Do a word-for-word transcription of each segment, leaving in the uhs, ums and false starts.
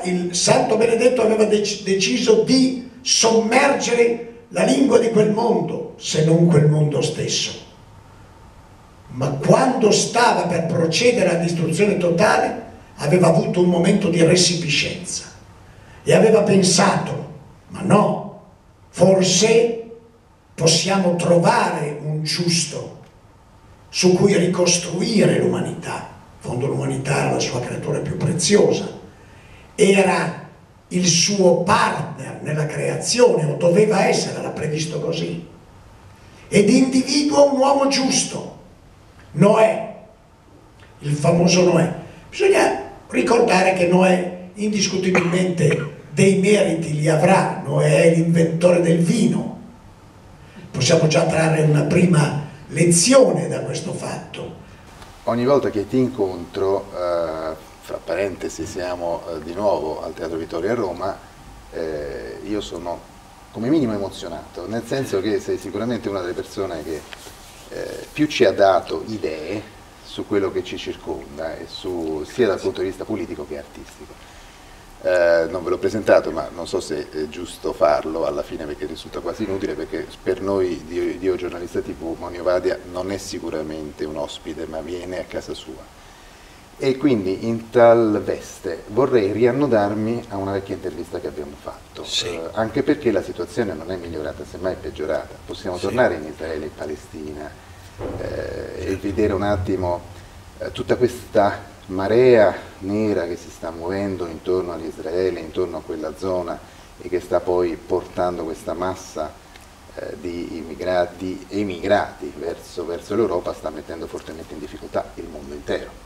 il Santo Benedetto aveva dec deciso di sommergere la lingua di quel mondo, se non quel mondo stesso. Ma quando stava per procedere alla distruzione totale, aveva avuto un momento di resipiscenza e aveva pensato, ma no, forse possiamo trovare un giusto su cui ricostruire l'umanità. In fondo l'umanità era la sua creatura più preziosa, era il suo partner nella creazione, o doveva essere, era previsto così, ed individua un uomo giusto, Noè, il famoso Noè. Bisogna ricordare che Noè indiscutibilmente dei meriti li avrà. Noè è l'inventore del vino, possiamo già trarre una prima lezione da questo fatto. Ogni volta che ti incontro, eh, fra parentesi siamo eh, di nuovo al Teatro Vittorio a Roma, eh, io sono come minimo emozionato, nel senso che sei sicuramente una delle persone che eh, più ci ha dato idee su quello che ci circonda, e su, sia dal punto di vista politico che artistico. Eh, non ve l'ho presentato, ma non so se è giusto farlo alla fine, perché risulta quasi inutile, perché per noi di Dio Giornalista tivù Monio Vadia non è sicuramente un ospite, ma viene a casa sua, e quindi in tal veste vorrei riannodarmi a una vecchia intervista che abbiamo fatto, sì. eh, anche perché la situazione non è migliorata, semmai è peggiorata. Possiamo sì. tornare in Israele e Palestina eh, e vedere un attimo eh, tutta questa marea nera che si sta muovendo intorno all'Israele, intorno a quella zona, e che sta poi portando questa massa eh, di immigrati, emigrati verso, verso l'Europa, sta mettendo fortemente in difficoltà il mondo intero.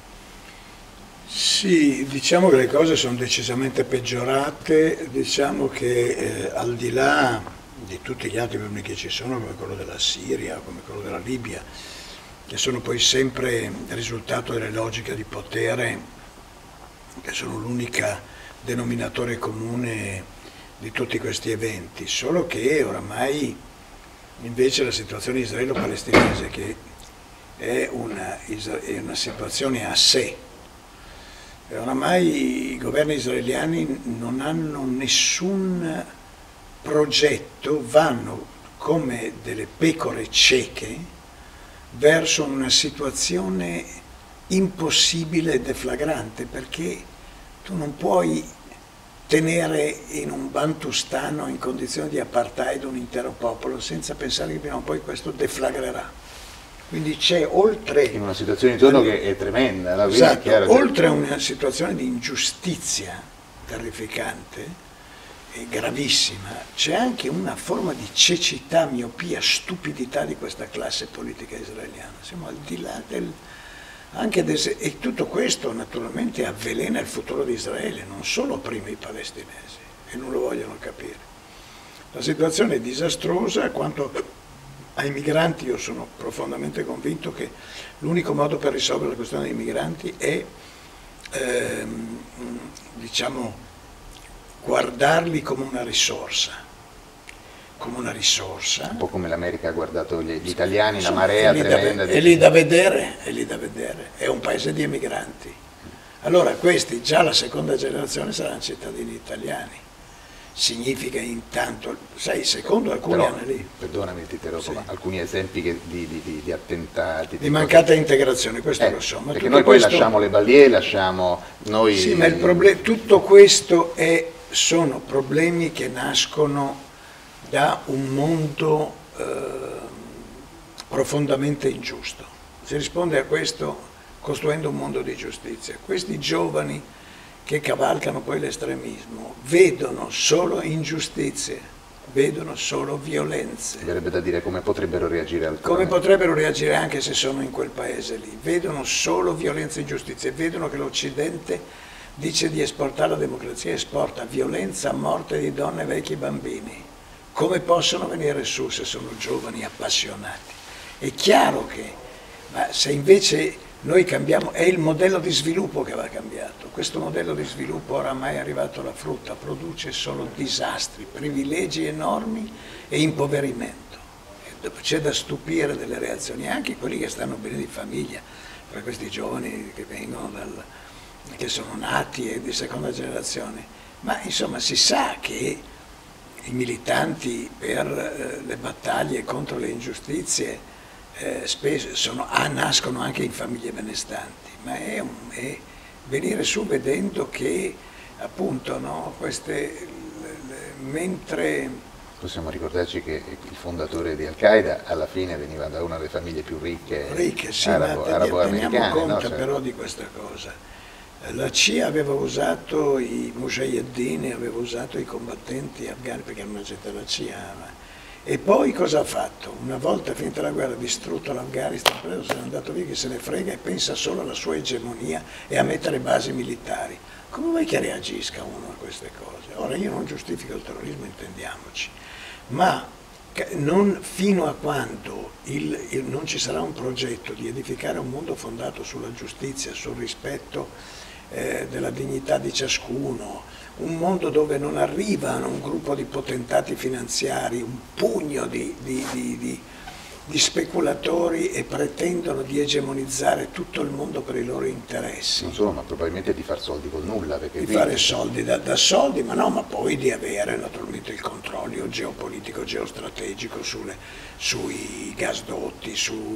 Sì, diciamo che le cose sono decisamente peggiorate, diciamo che eh, al di là di tutti gli altri problemi che ci sono, come quello della Siria, come quello della Libia, che sono poi sempre il risultato delle logiche di potere, che sono l'unica denominatore comune di tutti questi eventi, solo che oramai invece la situazione israelo-palestinese, che è una, è una situazione a sé, e oramai i governi israeliani non hanno nessun progetto, vanno come delle pecore cieche verso una situazione impossibile e deflagrante, perché tu non puoi tenere in un bantustano in condizioni di apartheid un intero popolo senza pensare che prima o poi questo deflagrerà. Quindi c'è oltre... in una situazione intorno che è tremenda. La esatto, è oltre a una situazione di ingiustizia terrificante e gravissima, c'è anche una forma di cecità, miopia, stupidità di questa classe politica israeliana. Siamo al di là del... anche del, e tutto questo naturalmente avvelena il futuro di Israele, non solo opprime i palestinesi, e non lo vogliono capire. La situazione è disastrosa. Quanto ai migranti, io sono profondamente convinto che l'unico modo per risolvere la questione dei migranti è ehm, diciamo guardarli come una risorsa, come una risorsa. Un po' come l'America ha guardato gli, gli italiani, sì, la marea tremenda. È lì da vedere, è lì da vedere, è un paese di emigranti. Allora questi già la seconda generazione saranno cittadini italiani. Significa intanto, sai, secondo alcuni Però, anni lì. Perdonami, ti interrompo, Sì. ma alcuni esempi che, di, di, di, di attentati. Di, di mancata cose... integrazione, questo eh, lo so. Ma perché noi questo... poi lasciamo le balliere, lasciamo noi... Sì, ma il problema, tutto questo è, sono problemi che nascono da un mondo eh, profondamente ingiusto. Si risponde a questo costruendo un mondo di giustizia. Questi giovani che cavalcano poi l'estremismo vedono solo ingiustizie, vedono solo violenze. Verrebbe da dire come potrebbero reagire altrove. Come potrebbero reagire anche se sono in quel paese lì. Vedono solo violenze e ingiustizie, vedono che l'Occidente dice di esportare la democrazia, esporta violenza, morte di donne, vecchi e bambini. Come possono venire su se sono giovani appassionati? È chiaro che, ma se invece noi cambiamo, è il modello di sviluppo che va cambiato. Questo modello di sviluppo oramai è arrivato alla frutta, produce solo disastri, privilegi enormi e impoverimento. C'è da stupire delle reazioni, anche quelli che stanno bene di famiglia, tra questi giovani che vengono dal, che sono nati e di seconda generazione, ma insomma si sa che i militanti per eh, le battaglie contro le ingiustizie eh, spesso sono, ah, nascono anche in famiglie benestanti, ma è, un, è venire su vedendo che appunto no, queste, le, le, mentre... Possiamo ricordarci che il fondatore di Al-Qaeda alla fine veniva da una delle famiglie più ricche, ricche sì, arabo, ma arabo-americane. Teniamo conto no? cioè... però di questa cosa. La C I A aveva usato i mujahideen, aveva usato i combattenti afghani perché erano gente della C I A. E poi cosa ha fatto? Una volta finita la guerra, ha distrutto l'Afghanistan, preso, se n'è andato via che se ne frega e pensa solo alla sua egemonia e a mettere basi militari. Come vuoi che reagisca uno a queste cose? Ora io non giustifico il terrorismo, intendiamoci, ma non fino a quando il, il, non ci sarà un progetto di edificare un mondo fondato sulla giustizia, sul rispetto eh, della dignità di ciascuno, un mondo dove non arrivano un gruppo di potentati finanziari, un pugno di, di, di, di, di speculatori e pretendono di egemonizzare tutto il mondo per i loro interessi. Non solo, ma probabilmente di far soldi col nulla. Perché di quindi... fare soldi da, da soldi, ma no, ma poi di avere naturalmente il controllo geopolitico, geostrategico sulle, sui gasdotti,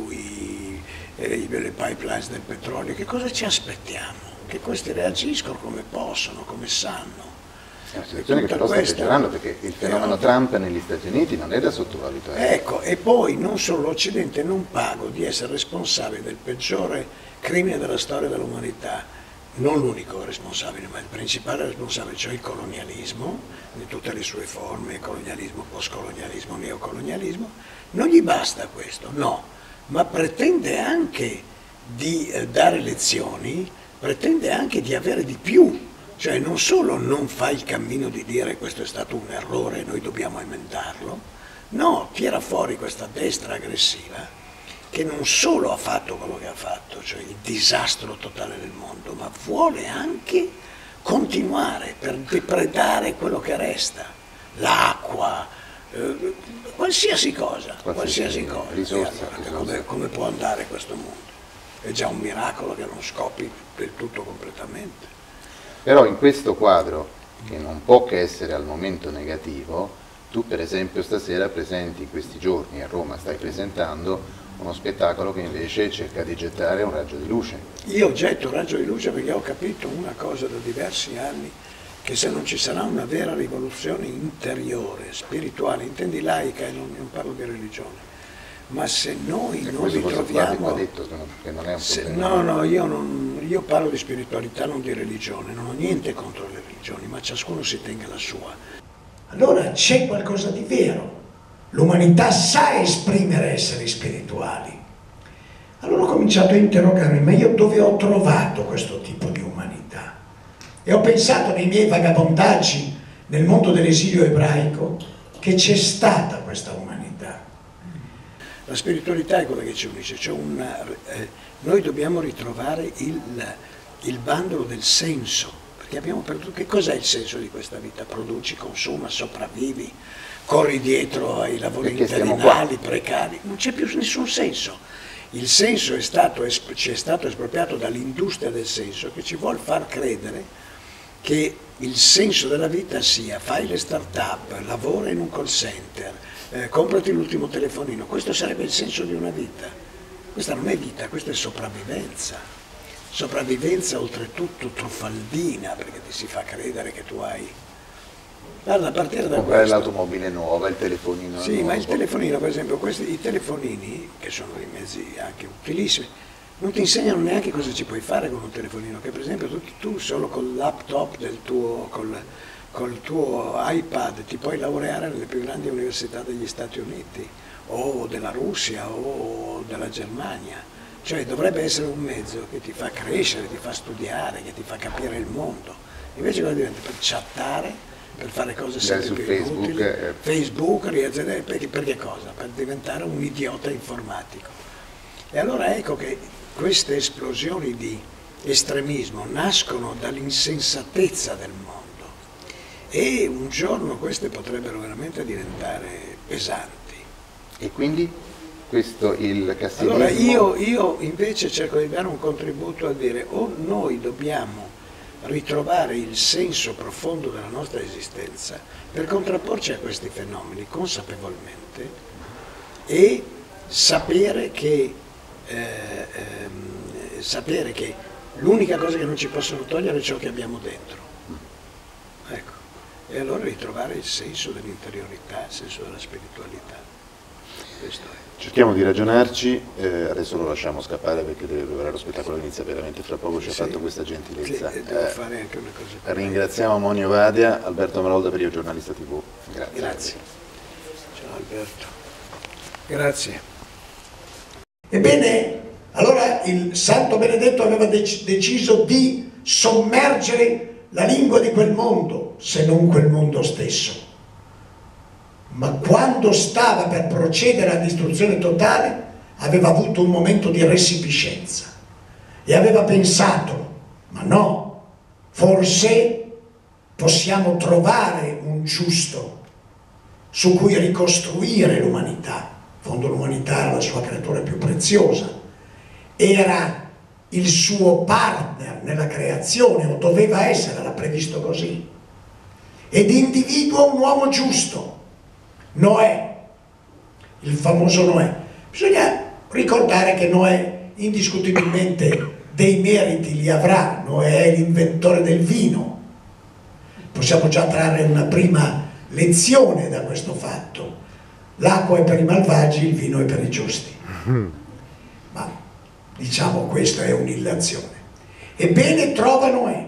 sui eh, le pipelines del petrolio. Che cosa ci aspettiamo? Che questi reagiscono come possono, come sanno. È una situazione che però sta peggiorando perché il fenomeno Trump negli Stati Uniti non è da sottovalutare. Ecco, e poi non solo l'Occidente non pago di essere responsabile del peggiore crimine della storia dell'umanità, non l'unico responsabile, ma il principale responsabile, cioè il colonialismo, in tutte le sue forme, colonialismo, postcolonialismo, neocolonialismo. Non gli basta questo, no, ma pretende anche di eh, dare lezioni, pretende anche di avere di più. Cioè non solo non fa il cammino di dire questo è stato un errore e noi dobbiamo emendarlo, no, tira fuori questa destra aggressiva che non solo ha fatto quello che ha fatto, cioè il disastro totale del mondo, ma vuole anche continuare per depredare quello che resta, l'acqua, eh, qualsiasi cosa, qualsiasi, qualsiasi cosa. Risorsa, allora, come, come può andare questo mondo? È già un miracolo che non scoppi del tutto completamente. Però in questo quadro, che non può che essere al momento negativo, tu per esempio stasera presenti in questi giorni a Roma, stai presentando uno spettacolo che invece cerca di gettare un raggio di luce. Io getto un raggio di luce perché ho capito una cosa da diversi anni, che se non ci sarà una vera rivoluzione interiore, spirituale, intendi laica e non, non parlo di religione, ma se noi e non ritroviamo... detto che non è un se, no, no, io, non, io parlo di spiritualità, non di religione, non ho niente contro le religioni, ma ciascuno si tenga la sua. Allora c'è qualcosa di vero, l'umanità sa esprimere esseri spirituali. Allora ho cominciato a interrogarmi, ma io dove ho trovato questo tipo di umanità? E ho pensato nei miei vagabondaggi nel mondo dell'esilio ebraico che c'è stata questa umanità. La spiritualità è quella che ci unisce, cioè una, eh, noi dobbiamo ritrovare il, il bandolo del senso, perché abbiamo perduto. Che cos'è il senso di questa vita? Produci, consuma, sopravvivi, corri dietro ai lavori interinali, precari, non c'è più nessun senso. Il senso è stato, ci è stato espropriato dall'industria del senso che ci vuol far credere che il senso della vita sia fai le start-up, lavora in un call center, Eh, comprati l'ultimo telefonino. Questo sarebbe il senso di una vita. Questa non è vita, questa è sopravvivenza. Sopravvivenza oltretutto truffaldina, perché ti si fa credere che tu hai... Guarda, a partire da comprare l'automobile nuova, il telefonino sì, nuovo. Ma il telefonino, per esempio, questi, i telefonini, che sono dei mezzi anche utilissimi, non ti insegnano neanche cosa ci puoi fare con un telefonino, che per esempio tu, tu solo col laptop del tuo... Col, col tuo iPad ti puoi laureare nelle più grandi università degli Stati Uniti o della Russia o della Germania, cioè dovrebbe essere un mezzo che ti fa crescere, ti fa studiare, che ti fa capire il mondo, invece cosa diventa? Per chattare, per fare cose sempre più Facebook, inutili, eh. Facebook, perché, perché cosa? Per diventare un idiota informatico. E allora ecco che queste esplosioni di estremismo nascono dall'insensatezza del mondo. E un giorno queste potrebbero veramente diventare pesanti. E quindi questo il cassinismo... Allora io, io invece cerco di dare un contributo a dire o noi dobbiamo ritrovare il senso profondo della nostra esistenza per contrapporci a questi fenomeni consapevolmente e sapere che, eh, ehm, sapere che l'unica cosa che non ci possono togliere è ciò che abbiamo dentro. Ecco. E allora ritrovare il senso dell'interiorità, il senso della spiritualità. Questo è. Cerchiamo di ragionarci, eh, adesso lo lasciamo scappare perché deve lavorare lo spettacolo, inizia veramente fra poco, ci ha Sì, fatto questa gentilezza. Sì, devo Eh, fare anche una cosa per ringraziamo Monio Vadia, Alberto Marolda per il giornalista tivù. Grazie. Grazie. Ciao Alberto. Grazie. Ebbene, allora il Santo Benedetto aveva dec- deciso di sommergere la lingua di quel mondo, se non quel mondo stesso. Ma quando stava per procedere alla distruzione totale, aveva avuto un momento di resipiscenza e aveva pensato, ma no, forse possiamo trovare un giusto su cui ricostruire l'umanità. In fondo l'umanità era la sua creatura più preziosa, era il suo partner nella creazione, o doveva essere, era previsto così, ed individua un uomo giusto, Noè, il famoso Noè. Bisogna ricordare che Noè indiscutibilmente dei meriti li avrà, Noè è l'inventore del vino. Possiamo già trarre una prima lezione da questo fatto. L'acqua è per i malvagi, il vino è per i giusti. Ma diciamo questa è un'illazione. Ebbene trova Noè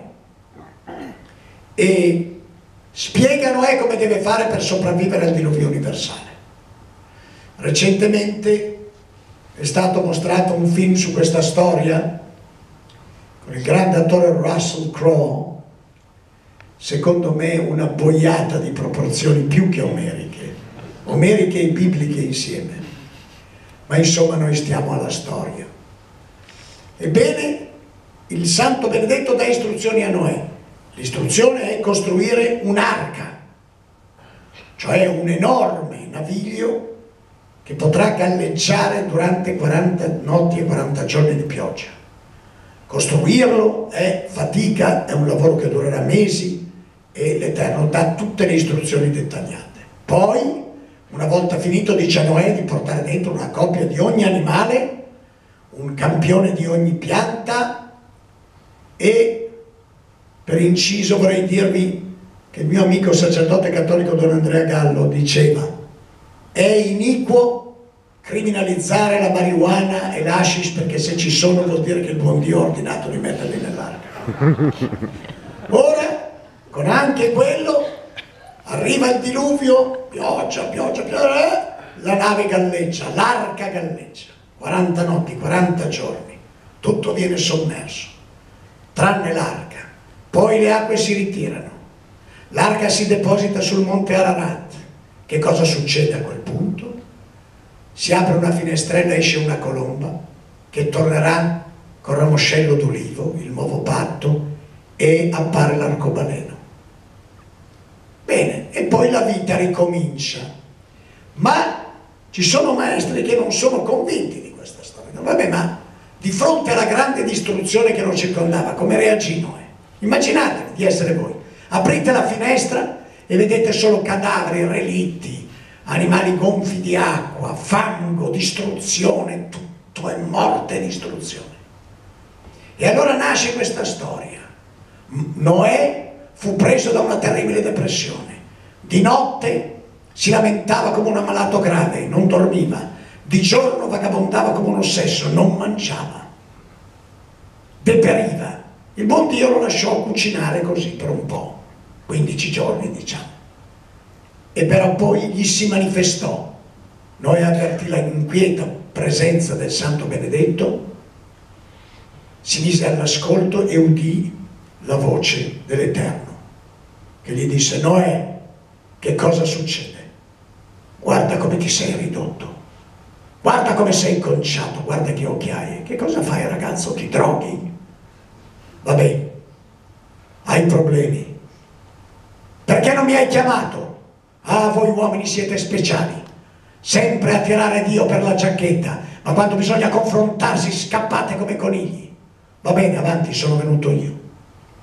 e spiega Noè come deve fare per sopravvivere al diluvio universale. Recentemente è stato mostrato un film su questa storia con il grande attore Russell Crowe, secondo me una boiata di proporzioni più che omeriche, omeriche e bibliche insieme. Ma insomma noi stiamo alla storia. Ebbene, il Santo Benedetto dà istruzioni a Noè. L'istruzione è costruire un'arca, cioè un enorme naviglio che potrà galleggiare durante quaranta notti e quaranta giorni di pioggia. Costruirlo è fatica, è un lavoro che durerà mesi e l'Eterno dà tutte le istruzioni dettagliate. Poi, una volta finito, dice a Noè di portare dentro una coppia di ogni animale, un campione di ogni pianta e, per inciso, vorrei dirvi che il mio amico sacerdote cattolico Don Andrea Gallo diceva: è iniquo criminalizzare la marijuana e l'hashish, perché se ci sono vuol dire che il buon Dio ha ordinato di metterli nell'arca. Ora, con anche quello, arriva il diluvio, pioggia, pioggia, pioggia, la nave galleggia, l'arca galleggia, quaranta notti, quaranta giorni, tutto viene sommerso, tranne l'arca. Poi le acque si ritirano, l'arca si deposita sul monte Ararat. Che cosa succede a quel punto? Si apre una finestrella, esce una colomba che tornerà con ramoscello d'ulivo, il nuovo patto, e appare l'arcobaleno. Bene, e poi la vita ricomincia. Ma ci sono maestri che non sono convinti di questa storia. Vabbè, ma di fronte alla grande distruzione che lo circondava, come reagì Noè? Immaginatevi di essere voi. Aprite la finestra e vedete solo cadaveri, relitti, animali gonfi di acqua, fango, distruzione, tutto è morte e distruzione. E allora nasce questa storia. Noè fu preso da una terribile depressione. Di notte si lamentava come un ammalato grave, non dormiva. Di giorno vagabondava come un ossesso, non mangiava. Deperiva. Il buon Dio lo lasciò cucinare così per un po', quindici giorni diciamo. E però poi gli si manifestò. Noi avvertì la inquieta presenza del Santo Benedetto, si mise all'ascolto e udì la voce dell'Eterno, che gli disse: Noè, che cosa succede? Guarda come ti sei ridotto, guarda come sei conciato, guarda che occhi hai. Che cosa fai, ragazzo? Ti droghi? Vabbè, hai problemi. Perché non mi hai chiamato? Ah, voi uomini siete speciali, sempre a tirare Dio per la giacchetta, ma quando bisogna confrontarsi scappate come conigli. Va bene, avanti, sono venuto io.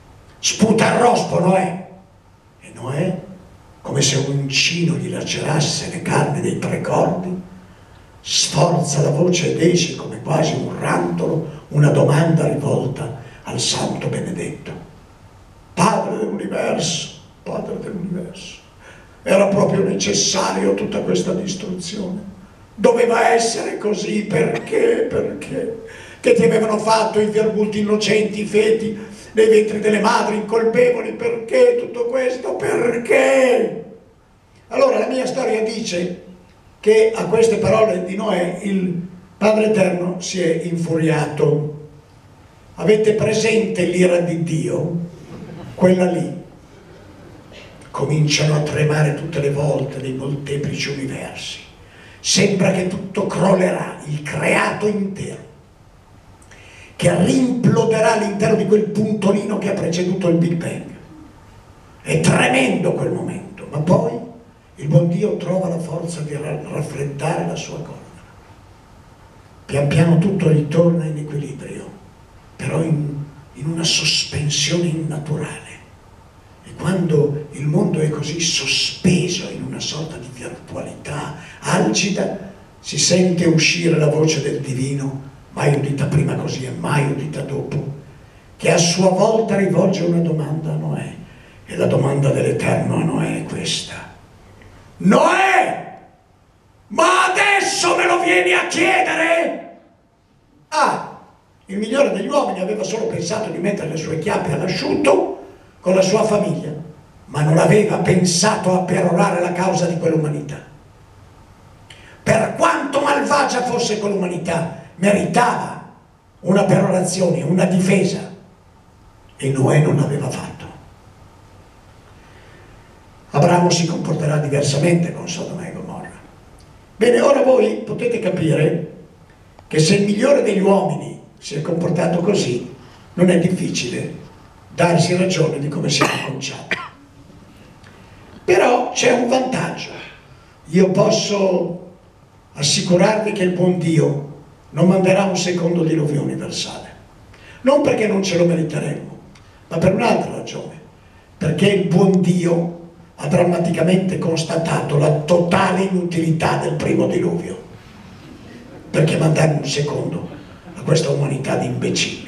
sputa il rospo Noè, e Noè, come se un uncino gli lacerasse le carni dei tre cordi, sforza la voce ed esce come quasi un rantolo una domanda rivolta al Santo Benedetto: Padre dell'universo, Padre dell'universo, era proprio necessario tutta questa distruzione? Doveva essere così? Perché? Perché? Che ti avevano fatto i virgulti innocenti, i feti nei ventri delle madri incolpevoli? Perché tutto questo? Perché? Allora la mia storia dice che a queste parole di Noè il Padre Eterno si è infuriato. Avete presente l'ira di Dio? Quella lì. Cominciano a tremare tutte le volte dei molteplici universi. Sembra che tutto crollerà, il creato intero, che rimploderà all'interno di quel puntolino che ha preceduto il Big Bang. È tremendo quel momento, ma poi il buon Dio trova la forza di raffreddare la sua corda. Pian piano tutto ritorna in equilibrio, però in, in una sospensione innaturale. E quando il mondo è così sospeso in una sorta di virtualità algida, si sente uscire la voce del divino, mai udita prima così e mai udita dopo, che a sua volta rivolge una domanda a Noè. E la domanda dell'Eterno a Noè è questa: Noè, ma adesso me lo vieni a chiedere? Ah, il migliore degli uomini aveva solo pensato di mettere le sue chiappe all'asciutto con la sua famiglia, ma non aveva pensato a perorare la causa di quell'umanità. Per quanto malvagia fosse quell'umanità, meritava una perorazione, una difesa, e Noè non l'aveva fatto. Abramo si comporterà diversamente con Sodoma e Gomorra. Bene, ora voi potete capire che se il migliore degli uomini si è comportato così, non è difficile darsi ragione di come siamo conciati. Però c'è un vantaggio: io posso assicurarvi che il buon Dio non manderà un secondo diluvio universale, non perché non ce lo meriteremmo, ma per un'altra ragione: perché il buon Dio ha drammaticamente constatato la totale inutilità del primo diluvio. Perché mandare un secondo a questa umanità di imbecilli?